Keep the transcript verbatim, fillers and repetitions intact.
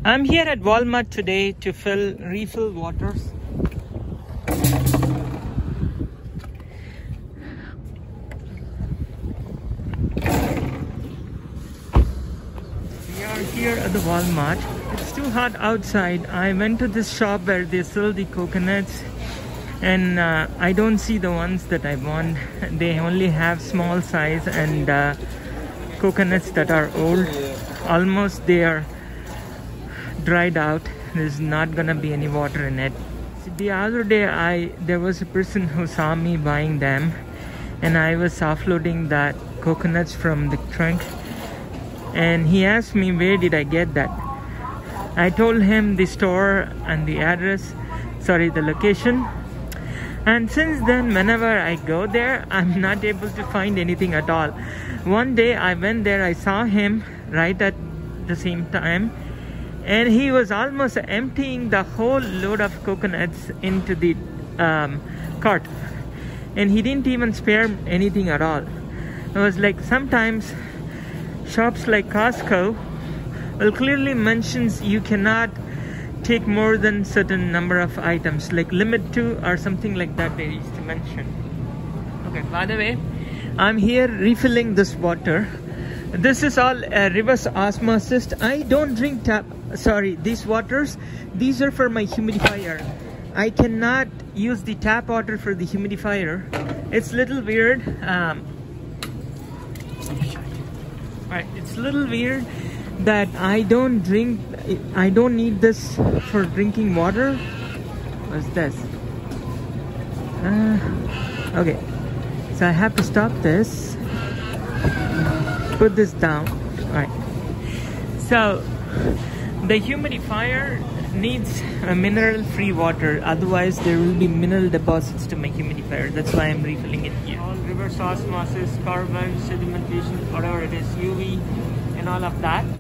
I'm here at Walmart today to fill refill waters. We are here at the Walmart. It's too hot outside. I went to this shop where they sell the coconuts, and uh, I don't see the ones that I want. They only have small size and uh, coconuts that are old. Almost they are dried out. There's not gonna be any water in it. The other day I there was a person who saw me buying them, and I was offloading that coconuts from the trunk, and he asked me where did I get that. I told him the store and the address, sorry the location, and since then whenever I go there I'm not able to find anything at all. One day I went there, I saw him right at the same time, and he was almost emptying the whole load of coconuts into the um, cart, and he didn't even spare anything at all. It was like sometimes shops like Costco will clearly mentions you cannot take more than certain number of items, like limit to or something like that they used to mention. Okay, by the way, I'm here refilling this water. This is all uh, reverse osmosis. I don't drink tap sorry these waters, these are for my humidifier. I cannot use the tap water for the humidifier. It's a little weird. um, right, it's a little weird that I don't drink, I don't need this for drinking water. What's this? Uh, okay, so I have to stop this, put this down. All right, so the humidifier needs a mineral free water, otherwise there will be mineral deposits to my humidifier. That's why I'm refilling it here. All reverse osmosis, carbon, sedimentation, whatever it is, U V and all of that.